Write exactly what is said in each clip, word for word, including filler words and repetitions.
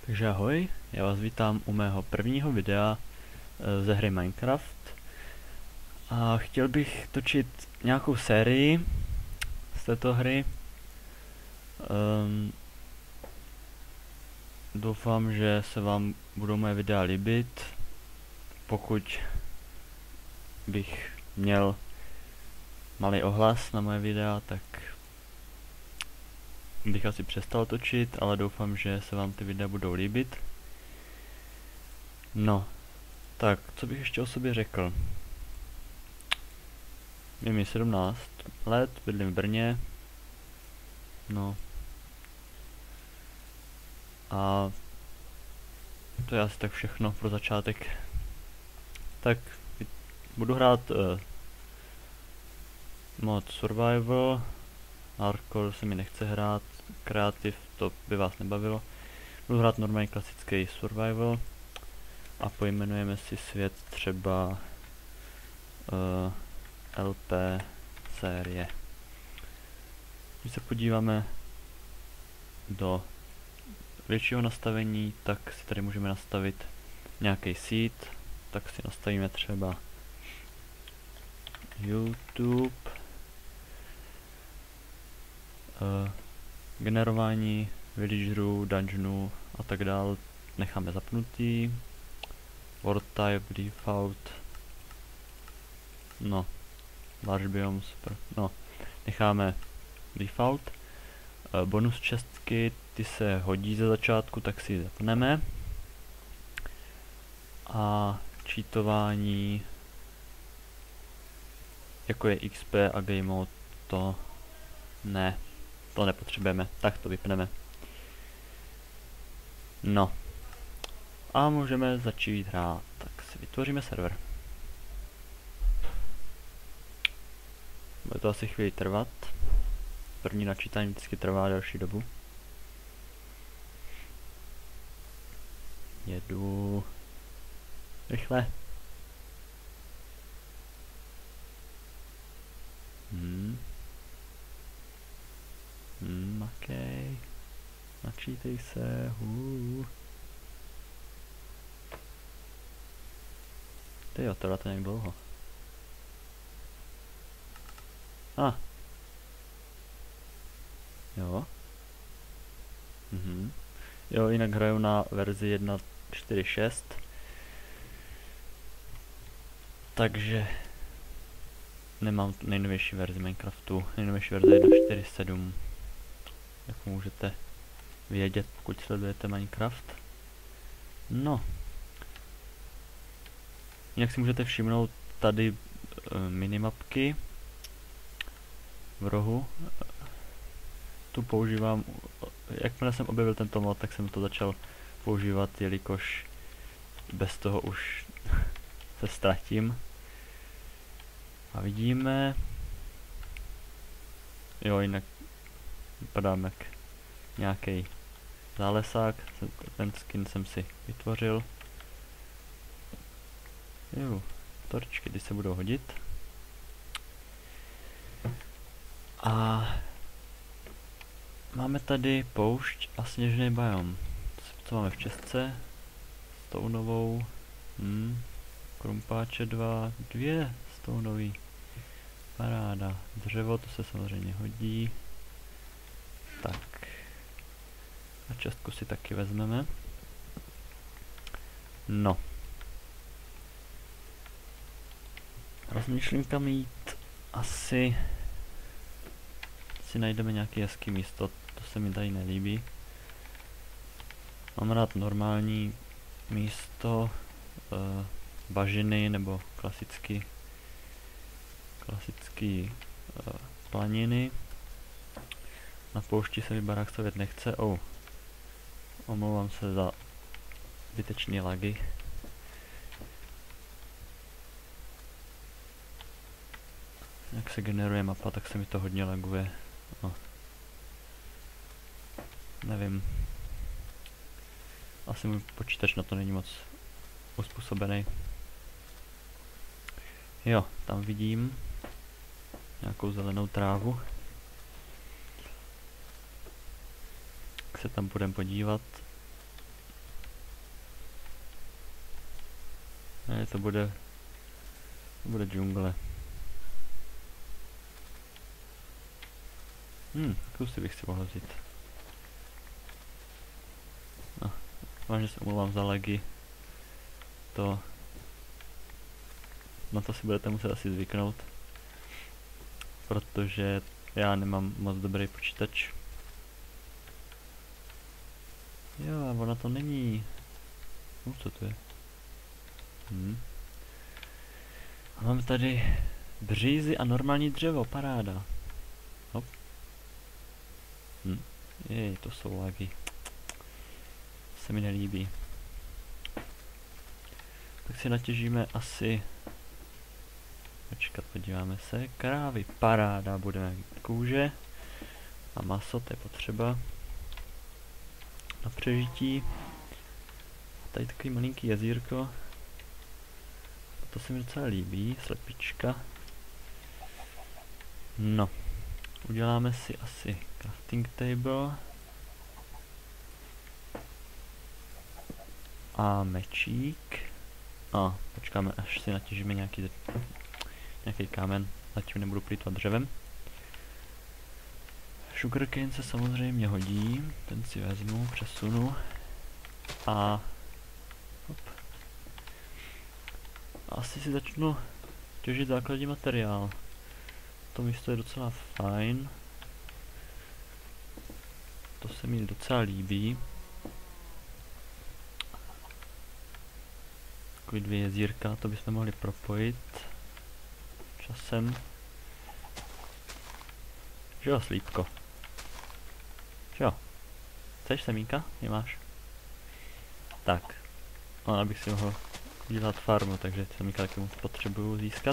Takže ahoj, já vás vítám u mého prvního videa e, ze hry Minecraft a chtěl bych točit nějakou sérii z této hry. Um, doufám, že se vám budou moje videa líbit. Pokud bych měl malý ohlas na moje videa, tak bych asi přestal točit, ale doufám, že se vám ty videa budou líbit. No, tak, co bych ještě o sobě řekl? Je mi sedmnáct let, bydlím v Brně. No. A to je asi tak všechno pro začátek. Tak budu hrát uh, mod Survival. Hardcore se mi nechce hrát, kreativ to by vás nebavilo. Budu hrát normálně klasický Survival a pojmenujeme si svět třeba uh, L P série. Když se podíváme do většího nastavení, tak si tady můžeme nastavit nějaký seed, tak si nastavíme třeba YouTube, uh, generování villagerů, dungeonů a tak dále necháme zapnutý, world type, default, no, large biome, super, no, necháme default. Uh, bonus čestky, ty se hodí ze začátku, tak si ji zapneme. A cheatování, jako je X P a game mode, to ne, to nepotřebujeme, tak to vypneme. No. A můžeme začít hrát, tak si vytvoříme server. Bude to asi chvíli trvat. První načítání vždycky trvá delší dobu. Jedu rychle. Hmm. Hmm, ok. Načítej se. Uh. Tyjo, to to nějak dlouho. A. Ah. Jo. Mhm. Jo, jinak hraju na verzi jedna tečka čtyři šest. Takže nemám nejnovější verzi Minecraftu. Nejnovější verze jedna tečka čtyři sedm. Jak můžete vědět, pokud sledujete Minecraft. No. Jinak si můžete všimnout tady uh, minimapky v rohu. Tu používám, jakmile jsem objevil tento mod, tak jsem to začal používat, jelikož bez toho už se ztratím. A vidíme, jo, jinak vypadám jak nějaký zálesák, ten skin jsem si vytvořil. Jo, torčky, ty se budou hodit. A máme tady poušť a sněžný biom. Co máme v čestce? Stounovou. Hmm. Krumpáče dva. Dvě stounový. Paráda. Dřevo, to se samozřejmě hodí. Tak. A čestku si taky vezmeme. No. Rozmýšlím, kam jít. Asi si najdeme nějaké hezké místo, to se mi tady nelíbí. Mám rád normální místo, e, bažiny nebo klasický, klasický e, planiny. Na poušti se mi barák stavět nechce. Oh. Omlouvám se za zbytečné lagy. Jak se generuje mapa, tak se mi to hodně laguje. No. Nevím. Asi můj počítač na to není moc uspůsobený. Jo, tam vidím nějakou zelenou trávu. Tak se tam budeme podívat. Ne, to bude, to bude džungle. Hm, kusy bych si mohl vzít. No, vážně se omlouvám za lagy. To... Na to si budete muset asi zvyknout. Protože já nemám moc dobrý počítač. Jo, a ona to není. No, co to je? Hm. A mám tady břízy a normální dřevo, paráda. Hop. Hm. Jej, to jsou lagy. Se mi nelíbí. Tak si natěžíme asi... Počkat, podíváme se. Krávy, paráda, budeme mít kůže. A maso, to je potřeba. Na přežití. A tady takový malinký jezírko. To se mi docela líbí, slepička. No. Uděláme si asi crafting table. A mečík. A počkáme, až si natěžíme nějaký, nějaký kámen. Zatím nebudu plýtvat dřevem. Sugarcane se samozřejmě hodí. Ten si vezmu, přesunu. A... Hop. Asi si začnu těžit základní materiál. To místo je docela fajn. To se mi docela líbí. Takový dvě jezírka, to bychom mohli propojit časem. Že jo, slípko? Že jo? Chceš semínka? Nemáš? Tak. No, abych si mohl dělat farmu, takže semínka taky moc potřebuju získat.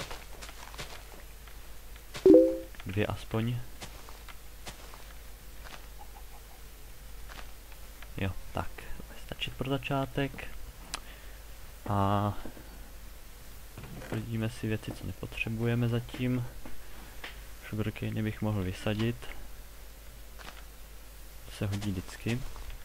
Dvě aspoň. Jo, tak. Stačí pro začátek. A vidíme si věci, co nepotřebujeme zatím. Sugarcane bych mohl vysadit. To se hodí vždycky.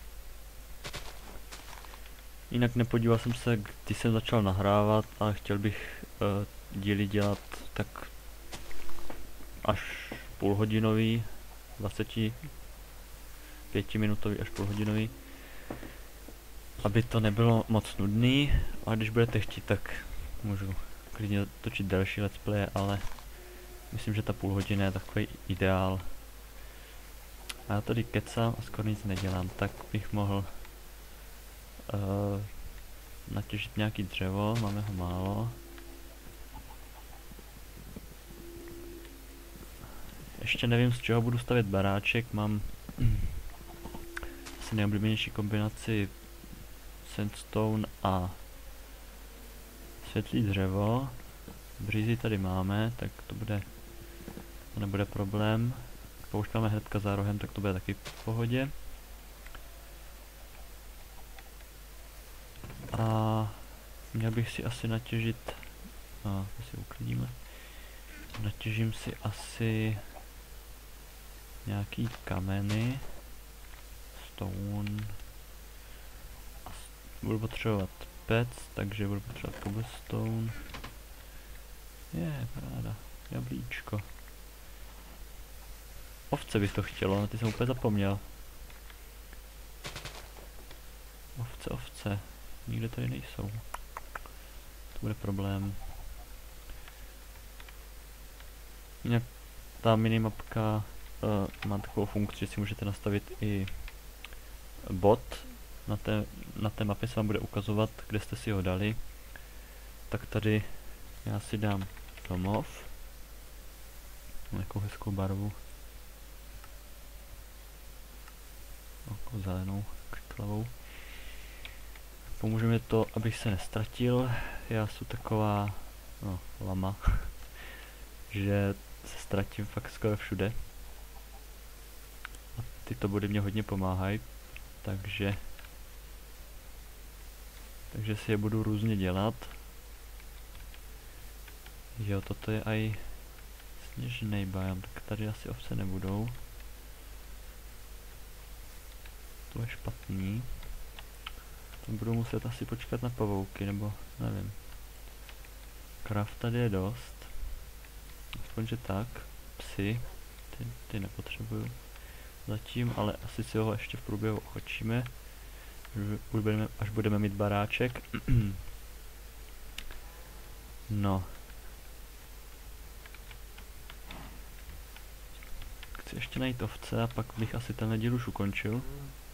Jinak nepodíval jsem se, když jsem začal nahrávat, ale chtěl bych uh, díly dělat tak až půlhodinový, dvacet pět minutový až půlhodinový. Aby to nebylo moc nudný, a když budete chtít, tak můžu klidně točit další let's play, ale myslím, že ta půl hodina je takový ideál. A já tady kecám a skoro nic nedělám, tak bych mohl uh, natěžit nějaký dřevo, máme ho málo. Ještě nevím, z čeho budu stavět baráček, mám asi nejoblíbenější kombinaci sandstone a světlý dřevo. Břízy tady máme, tak to bude, to nebude problém. Poušťáme hnedka za rohem, tak to bude taky v pohodě. A měl bych si asi natěžit, a to si uklidíme, natěžím si asi nějaký kameny, stone, a budu potřebovat pec, takže budu potřebovat cobblestone. Je, yeah, paráda, jablíčko. Ovce bych to chtělo, na ty jsem úplně zapomněl. Ovce, ovce, nikde tady nejsou. To bude problém. Jinak ta minimapka uh, má takovou funkci, že si můžete nastavit i bod. Na té, na té mapě se vám bude ukazovat, kde jste si ho dali. Tak tady já si dám domov. Mám nějakou hezkou barvu. Takovou zelenou, křiklavou. Pomůže mi to, abych se nestratil. Já jsem taková, no, lama, že se ztratím fakt skoro všude. A tyto body mě hodně pomáhají, takže takže si je budu různě dělat. Jo, toto je aj sněžný biom, tak tady asi ovce nebudou. To je špatný. To budu muset asi počkat na pavouky, nebo nevím. Krav tady je dost. Aspoň, že tak. Psy. Ty, ty nepotřebuju zatím, ale asi si ho ještě v průběhu ochočíme. Až budeme, až budeme mít baráček. No. Chci ještě najít ovce a pak bych asi tenhle díl už ukončil.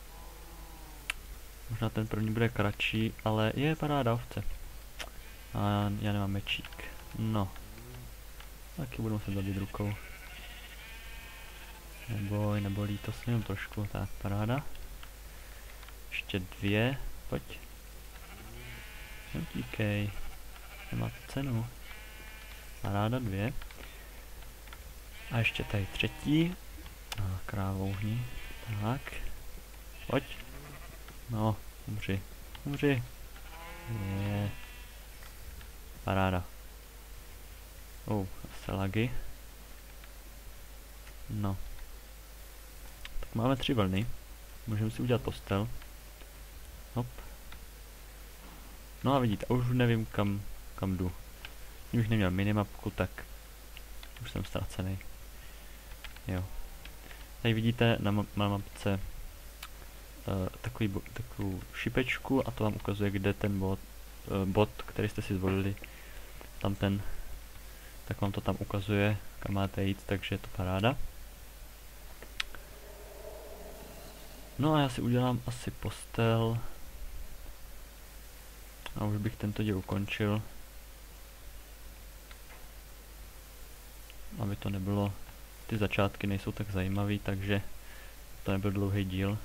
Možná ten první bude kratší, ale je paráda ovce. A já nemám mečík. No. Taky budu muset zabít rukou. Neboj, nebolí to s jenom trošku. Tak, paráda. Ještě dvě. Pojď. Neutíkej. Nemá to cenu. Paráda dvě. A ještě tady třetí. A krávouhni. Tak. Pojď. No, umři. Umři. Je. Paráda. Oh, asi lagy. No. Tak máme tři vlny. Můžeme si udělat postel. Hop. No a vidíte, už nevím kam, kam jdu. Kdybych neměl minimapku, tak už jsem ztracený. Jo. Tady vidíte na, ma na mapce uh, takový takovou šipečku a to vám ukazuje, kde ten bod, uh, bod, který jste si zvolili, tam ten, tak vám to tam ukazuje, kam máte jít, takže je to paráda. No a já si udělám asi postel. A už bych tento díl ukončil. Aby to nebylo, ty začátky nejsou tak zajímavý, takže to nebyl dlouhý díl.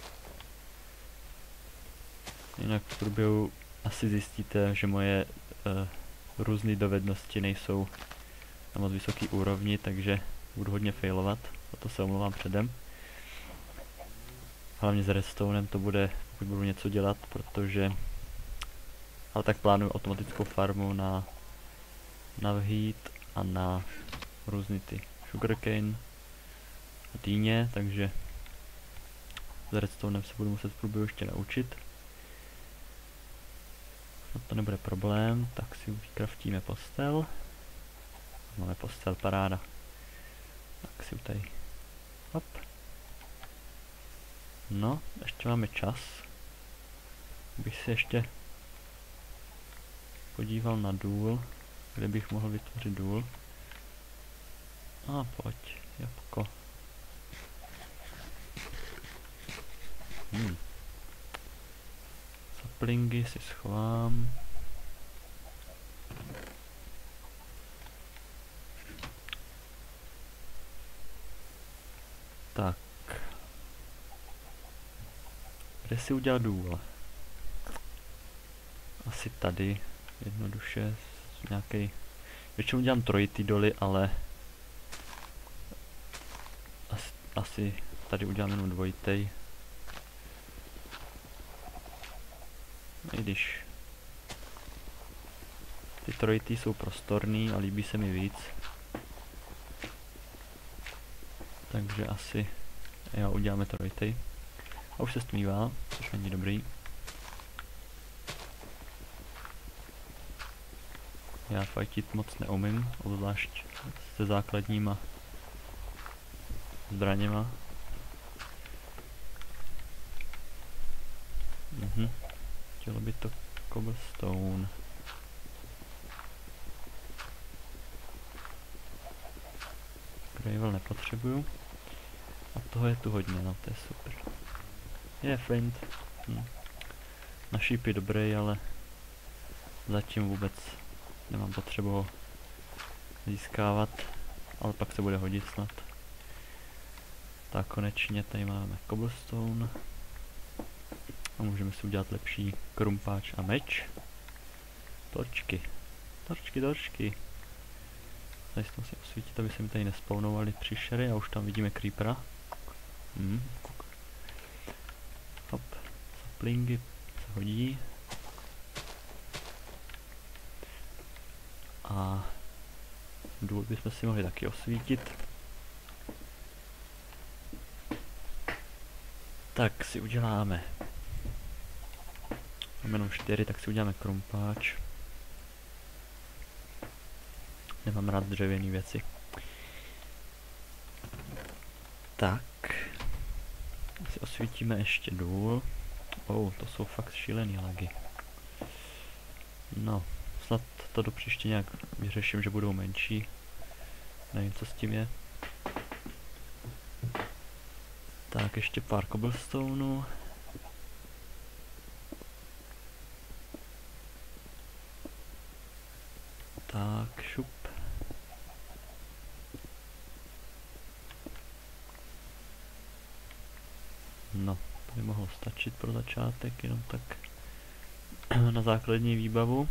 Jinak v průběhu asi zjistíte, že moje uh, různé dovednosti nejsou na moc vysoký úrovni, takže budu hodně failovat, za to se omlouvám předem. Hlavně s redstonem to bude, pokud budu něco dělat, protože ale tak plánuju automatickou farmu na na vhít a na různý ty sugarcane a dýně, takže s redstonem se budu muset v průběhu ještě naučit. No to nebude problém, tak si vykraftíme postel. Máme postel, paráda. Tak si tady. Hop. No, ještě máme čas. Bych si ještě podíval na důl, kde bych mohl vytvořit důl. A pojď, jabko. Hmm. Saplingy si schovám. Tak. Kde si udělat důl? Asi tady. Jednoduše. Nějaký. Většinou dělám trojitý doly, ale asi, asi tady udělám jenom dvojitej. I když ty trojitý jsou prostorný a líbí se mi víc. Takže asi jo, uděláme trojitej. A už se stmívá, což není dobrý. Já fajtit moc neumím, obzvlášť se základníma zbraněma. Mhm. Chtělo by to cobblestone. Gravel nepotřebuju. A toho je tu hodně, no to je super. Je flint. Hm. Na šíp je dobrý, ale zatím vůbec nemám potřebu ho získávat, ale pak se bude hodit snad. Tak konečně tady máme cobblestone. A můžeme si udělat lepší krumpáč a meč. Torčky. Torčky, torčky. Tady si to musím osvítit, aby se mi tady nespawnovaly příšery a už tam vidíme creepera. Hmm. Hop. Saplingy se hodí. A důl bychom si mohli taky osvítit. Tak si uděláme. Máme jenom čtyři, tak si uděláme krumpáč. nemám rád dřevěné věci. Tak. Si osvítíme ještě důl. Oh, to jsou fakt šílený lagy. No, snad to do příště nějak vyřeším, že budou menší. Nevím, co s tím je. Tak, ještě pár cobblestoneů. Tak, šup. No, to by mohlo stačit pro začátek, jenom tak na základní výbavu.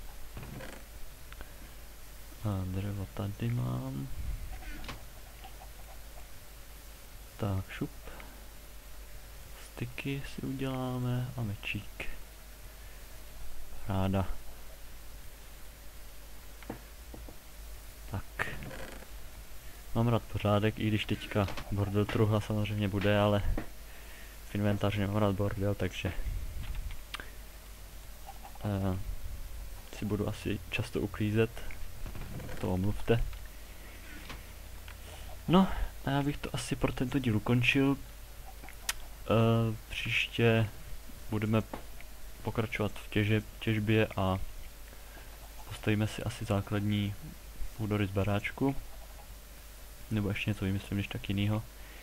A dřevo tady mám. Tak, šup. Styky si uděláme a mečík. Ráda. Tak. Mám rád pořádek, i když teďka bordel truhla samozřejmě bude, ale v inventáři nemám rád bordel, takže uh, si budu asi často uklízet. To omluvte. No, a já bych to asi pro tento díl ukončil. Uh, příště budeme pokračovat v těže, těžbě a postavíme si asi základní půdorys baráčku. Nebo ještě něco vymyslím, než tak jinýho.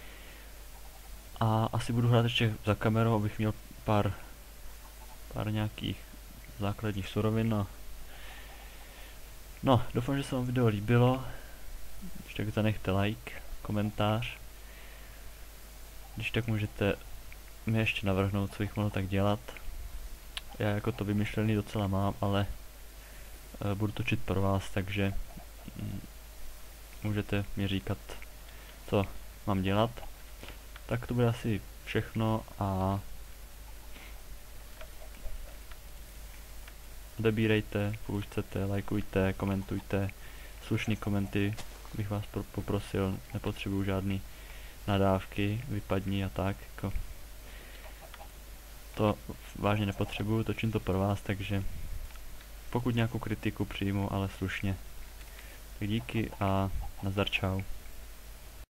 A asi budu hrát ještě za kamerou, abych měl pár, pár nějakých základních surovin. A no, doufám, že se vám video líbilo. Když tak zanechte like, komentář. Když tak můžete mi ještě navrhnout, co bych mohl tak dělat. Já jako to vymyšlený docela mám, ale uh, budu točit pro vás, takže mm, můžete mi říkat, co mám dělat. Tak to bude asi všechno a odebírejte, pokud chcete, lajkujte, komentujte, slušný komenty bych vás poprosil, nepotřebuju žádný nadávky, vypadní a tak, jako to vážně nepotřebuju, točím to pro vás, takže pokud nějakou kritiku přijmu, ale slušně, tak díky a nazdar, čau.